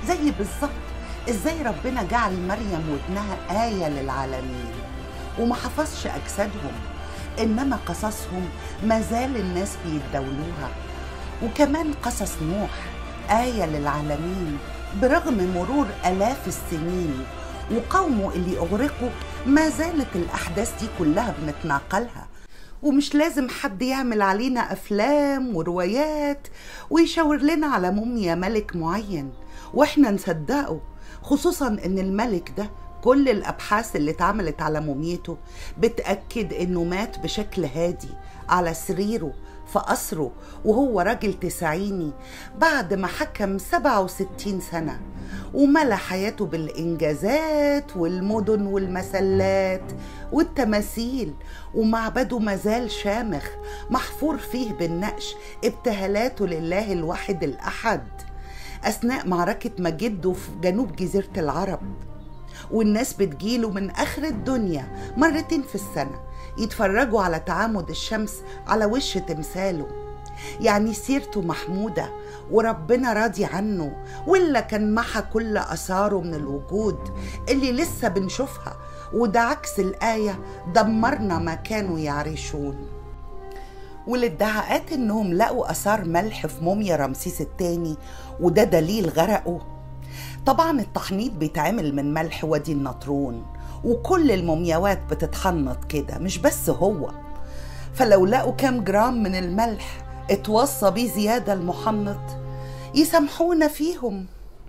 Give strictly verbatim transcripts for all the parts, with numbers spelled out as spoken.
زي بالظبط ازاي ربنا جعل مريم وابنها آية للعالمين وما حفظش أجسادهم، إنما قصصهم ما زال الناس بيتداولوها. وكمان قصص نوح آية للعالمين برغم مرور آلاف السنين، وقومه اللي أغرقوا ما زالت الأحداث دي كلها بنتناقلها. ومش لازم حد يعمل علينا أفلام وروايات ويشاور لنا على موميا ملك معين وإحنا نصدقه، خصوصا إن الملك ده كل الأبحاث اللي اتعملت على موميته بتأكد إنه مات بشكل هادي على سريره في قصره وهو راجل تسعيني بعد ما حكم سبعة وستين سنة، وملا حياته بالإنجازات والمدن والمسلات والتماثيل، ومعبده مازال شامخ محفور فيه بالنقش ابتهالاته لله الواحد الأحد أثناء معركة مجده في جنوب جزيرة العرب. والناس بتجيله من آخر الدنيا مرتين في السنة يتفرجوا على تعامد الشمس على وش تمثاله. يعني سيرته محمودة وربنا راضي عنه، ولا كان محى كل أثاره من الوجود اللي لسه بنشوفها، وده عكس الآية دمرنا ما كانوا يعرشون. والادعاءات إنهم لقوا أثار ملح في موميا رمسيس الثاني وده دليل غرقه. طبعا التحنيط بيتعمل من ملح وادي النطرون، وكل المومياوات بتتحنط كده مش بس هو، فلو لقوا كام جرام من الملح اتوصى بيه زيادة المحنط يسامحونا فيهم.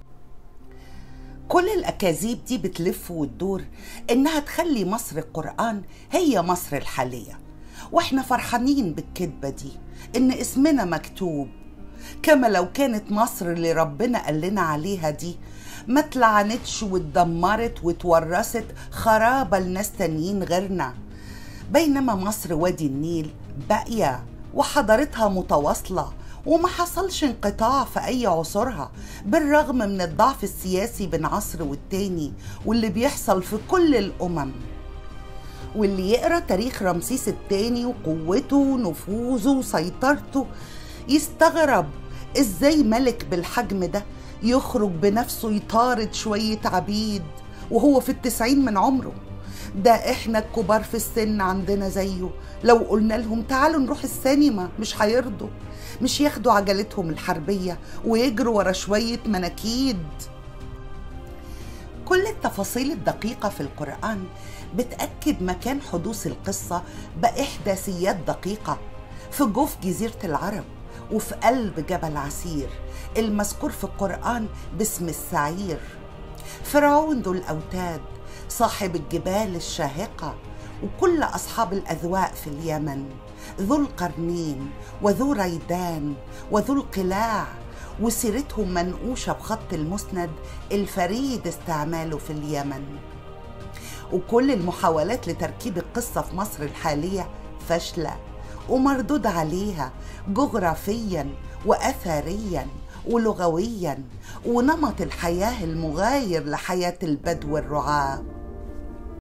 كل الأكاذيب دي بتلف وتدور إنها تخلي مصر القرآن هي مصر الحالية، وإحنا فرحانين بالكذبة دي إن اسمنا مكتوب، كما لو كانت مصر اللي ربنا قال لنا عليها دي ما اتلعنتش واتدمرت واتورثت خرابة لناس تانيين غيرنا، بينما مصر وادي النيل باقية وحضارتها متواصلة وما حصلش انقطاع في أي عصورها، بالرغم من الضعف السياسي بين عصر والتاني واللي بيحصل في كل الأمم. واللي يقرأ تاريخ رمسيس الثاني وقوته ونفوذه وسيطرته يستغرب ازاي ملك بالحجم ده يخرج بنفسه يطارد شوية عبيد وهو في التسعين من عمره. ده احنا الكبار في السن عندنا زيه لو قلنا لهم تعالوا نروح السينما مش هيرضوا، مش ياخدوا عجلتهم الحربية ويجروا ورا شوية مناكيد. كل التفاصيل الدقيقة في القرآن بتأكد مكان حدوث القصة بإحداثيات دقيقة في جوف جزيرة العرب وفي قلب جبل عسير المذكور في القرآن باسم السعير. فرعون ذو الأوتاد صاحب الجبال الشاهقة وكل أصحاب الأذواق في اليمن، ذو القرنين وذو ريدان وذو القلاع، وسيرتهم منقوشة بخط المسند الفريد استعماله في اليمن. وكل المحاولات لتركيب القصة في مصر الحالية فاشلة ومردود عليها جغرافيا وأثريا ولغويا ونمط الحياة المغاير لحياة البدو الرعاة.